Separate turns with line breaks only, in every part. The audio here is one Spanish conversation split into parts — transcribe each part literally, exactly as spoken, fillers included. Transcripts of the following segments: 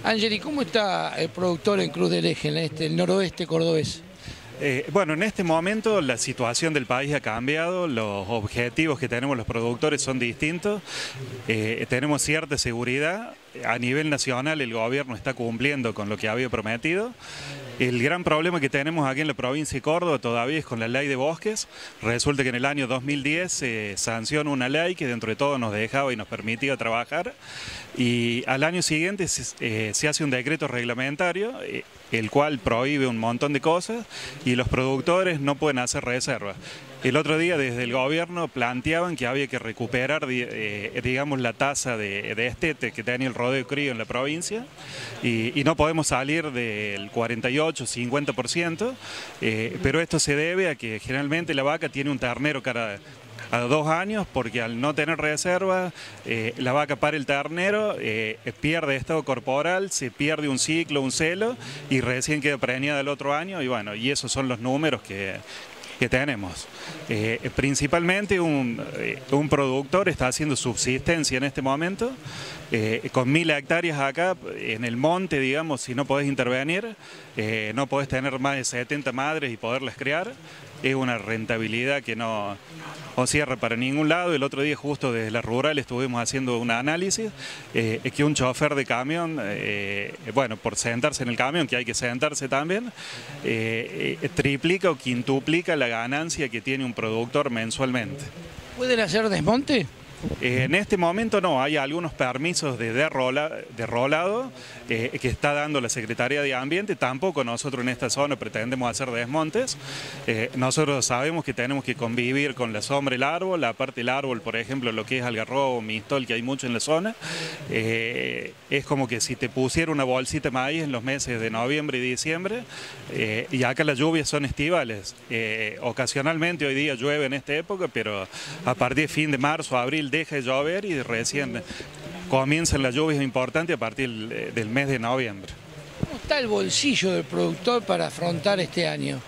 Angeli, ¿cómo está el productor en Cruz del Eje, en este, el noroeste cordobés?
Eh, bueno, en este momento la situación del país ha cambiado, los objetivos que tenemos los productores son distintos, eh, tenemos cierta seguridad, a nivel nacional el gobierno está cumpliendo con lo que había prometido. El gran problema que tenemos aquí en la provincia de Córdoba todavía es con la ley de bosques. Resulta que en el año dos mil diez se eh, sancionó una ley que dentro de todo nos dejaba y nos permitía trabajar, y al año siguiente se, eh, se hace un decreto reglamentario eh, el cual prohíbe un montón de cosas y los productores no pueden hacer reservas. El otro día desde el gobierno planteaban que había que recuperar, eh, digamos, la tasa de, de estete que tenía el rodeo crío en la provincia, y, y no podemos salir del cuarenta y ocho, cincuenta por ciento, eh, pero esto se debe a que generalmente la vaca tiene un ternero cada a dos años, porque al no tener reserva, eh, la vaca para el ternero, eh, pierde estado corporal, se pierde un ciclo, un celo, y recién queda preñada el otro año, y bueno, y esos son los números que... que tenemos. Eh, principalmente un, eh, un productor está haciendo subsistencia en este momento, eh, con mil hectáreas acá en el monte, digamos, si no podés intervenir, eh, no podés tener más de setenta madres y poderlas criar, es una rentabilidad que no, no cierra para ningún lado. El otro día justo desde la rural estuvimos haciendo un análisis, eh, que un chofer de camión, eh, bueno, por sentarse en el camión, que hay que sentarse también, eh, eh, triplica o quintuplica la ganancia que tiene un productor mensualmente.
¿Pueden hacer desmonte?
Eh, en este momento no, hay algunos permisos de derrola, derrolado eh, que está dando la Secretaría de Ambiente. Tampoco nosotros en esta zona pretendemos hacer desmontes. Eh, nosotros sabemos que tenemos que convivir con la sombra del árbol, aparte del árbol, por ejemplo, lo que es algarrobo, mistol, que hay mucho en la zona. Eh, es como que si te pusiera una bolsita de maíz en los meses de noviembre y diciembre, eh, y acá las lluvias son estivales. Eh, ocasionalmente hoy día llueve en esta época, pero a partir de fin de marzo, abril, deja de llover y recién comienzan las lluvias importantes a partir del mes de noviembre.
¿Cómo está el bolsillo del productor para afrontar este año?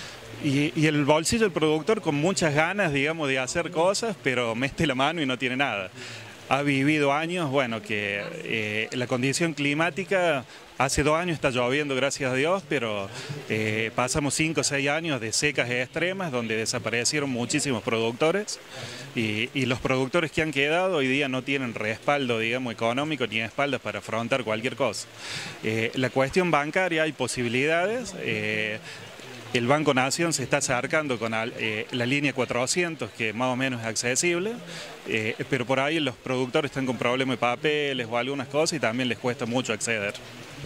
Y, y el bolsillo del productor con muchas ganas, digamos, de hacer cosas, pero mete la mano y no tiene nada. Ha vivido años, bueno, que eh, la condición climática, hace dos años está lloviendo, gracias a Dios, pero eh, pasamos cinco o seis años de secas extremas donde desaparecieron muchísimos productores, y, y los productores que han quedado hoy día no tienen respaldo, digamos, económico ni espaldas para afrontar cualquier cosa. Eh, la cuestión bancaria, hay posibilidades. eh, El Banco Nación se está acercando con eh, la línea cuatrocientos, que más o menos es accesible, eh, pero por ahí los productores están con problemas de papeles o algunas cosas y también les cuesta mucho acceder.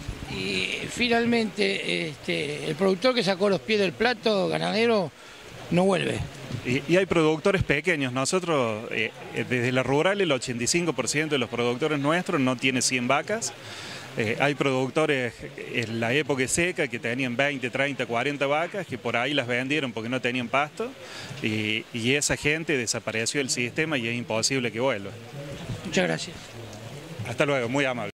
Y finalmente, este, el productor que sacó los pies del plato, ganadero, no vuelve.
Y, y hay productores pequeños. Nosotros, eh, desde la rural, el ochenta y cinco por ciento de los productores nuestros no tiene cien vacas. Eh, hay productores en la época seca que tenían veinte, treinta, cuarenta vacas, que por ahí las vendieron porque no tenían pasto, y, y esa gente desapareció del sistema y es imposible que vuelva.
Muchas gracias.
Hasta luego, muy amable.